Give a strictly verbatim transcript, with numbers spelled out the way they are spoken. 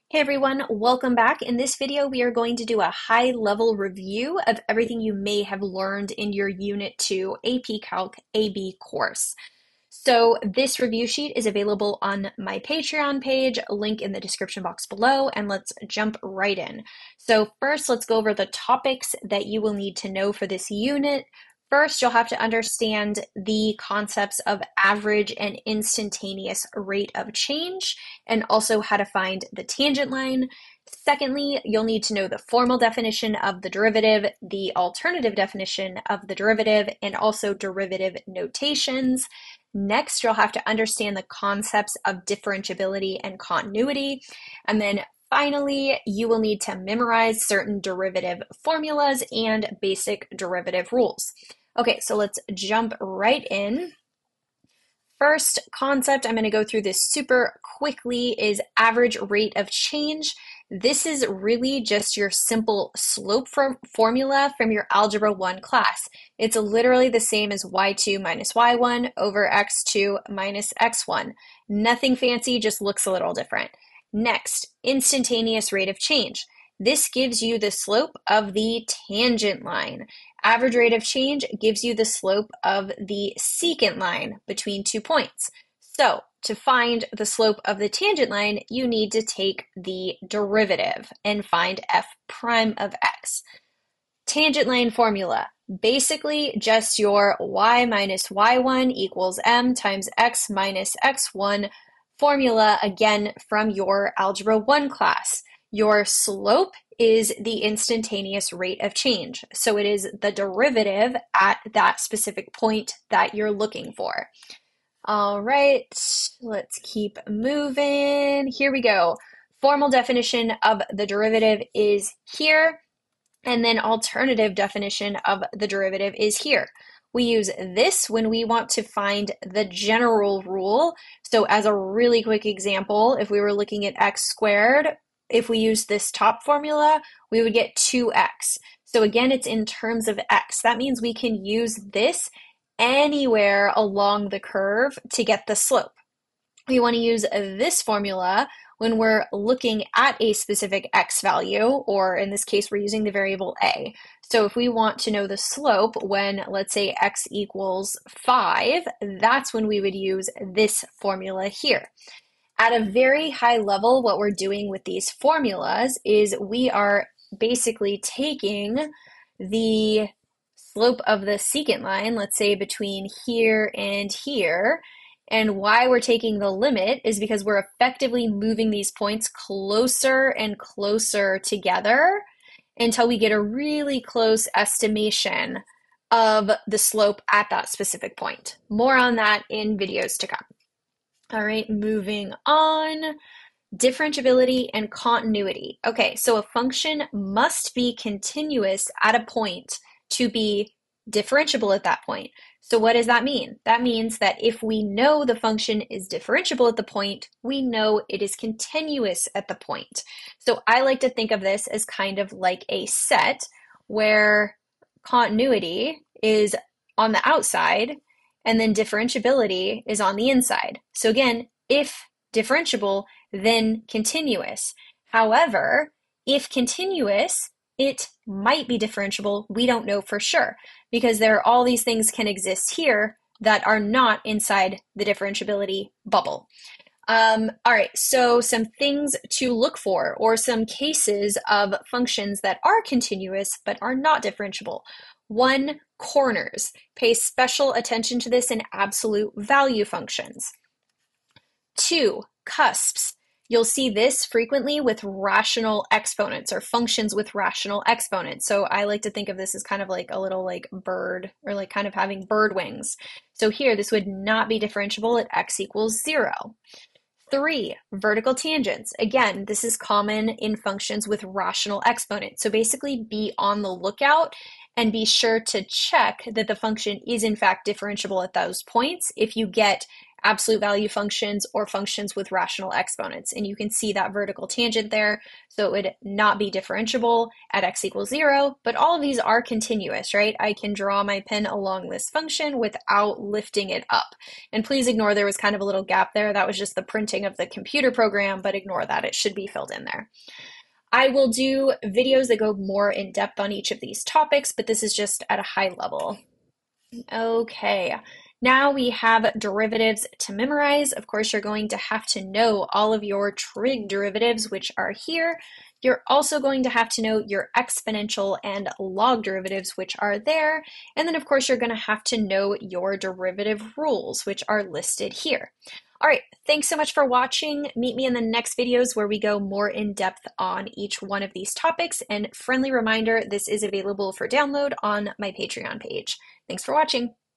Hey everyone, welcome back. In this video, we are going to do a high-level review of everything you may have learned in your Unit two A P Calc A B course. So this review sheet is available on my Patreon page, link in the description box below, and let's jump right in. So first, let's go over the topics that you will need to know for this unit. First, you'll have to understand the concepts of average and instantaneous rate of change, and also how to find the tangent line. Secondly, you'll need to know the formal definition of the derivative, the alternative definition of the derivative, and also derivative notations. Next, you'll have to understand the concepts of differentiability and continuity. And then finally, you will need to memorize certain derivative formulas and basic derivative rules. Okay, so let's jump right in. First concept, I'm going to go through this super quickly, is average rate of change. This is really just your simple slope formula from your Algebra one class. It's literally the same as y two minus y one over x two minus x one. Nothing fancy, just looks a little different. Next, instantaneous rate of change. This gives you the slope of the tangent line. Average rate of change gives you the slope of the secant line between two points. So to find the slope of the tangent line, you need to take the derivative and find f prime of x. Tangent line formula, basically just your y minus y one equals m times x minus x one formula, again from your Algebra one class. Your slope is the instantaneous rate of change. So it is the derivative at that specific point that you're looking for. All right, let's keep moving. Here we go. Formal definition of the derivative is here, and then alternative definition of the derivative is here. We use this when we want to find the general rule. So as a really quick example, if we were looking at x squared, if we use this top formula, we would get two x. So again, it's in terms of x. That means we can use this anywhere along the curve to get the slope. We want to use this formula when we're looking at a specific x value, or in this case, we're using the variable a. So if we want to know the slope when, let's say, x equals five, that's when we would use this formula here. At a very high level, what we're doing with these formulas is we are basically taking the slope of the secant line, let's say between here and here, and why we're taking the limit is because we're effectively moving these points closer and closer together until we get a really close estimation of the slope at that specific point. More on that in videos to come. All right, moving on. Differentiability and continuity. Okay, so a function must be continuous at a point to be differentiable at that point. So what does that mean? That means that if we know the function is differentiable at the point, we know it is continuous at the point. So I like to think of this as kind of like a set where continuity is on the outside and then differentiability is on the inside. So again, if differentiable, then continuous. However, if continuous, it might be differentiable. We don't know for sure because there are all these things can exist here that are not inside the differentiability bubble. Um, all right, so some things to look for, or some cases of functions that are continuous but are not differentiable. One, corners. Pay special attention to this in absolute value functions. Two, cusps. You'll see this frequently with rational exponents or functions with rational exponents. So I like to think of this as kind of like a little like bird, or like kind of having bird wings. So here, this would not be differentiable at x equals zero. Three, vertical tangents. Again, this is common in functions with rational exponents. So basically be on the lookout and be sure to check that the function is in fact differentiable at those points if you get absolute value functions or functions with rational exponents. And you can see that vertical tangent there. So it would not be differentiable at x equals zero, but all of these are continuous, right? I can draw my pen along this function without lifting it up. And please ignore there was kind of a little gap there. That was just the printing of the computer program, but ignore that. It should be filled in there. I will do videos that go more in depth on each of these topics, but this is just at a high level. Okay, now we have derivatives to memorize. Of course, you're going to have to know all of your trig derivatives, which are here. You're also going to have to know your exponential and log derivatives, which are there. And then, of course, you're going to have to know your derivative rules, which are listed here. All right, thanks so much for watching. Meet me in the next videos where we go more in depth on each one of these topics. And friendly reminder, this is available for download on my Patreon page. Thanks for watching.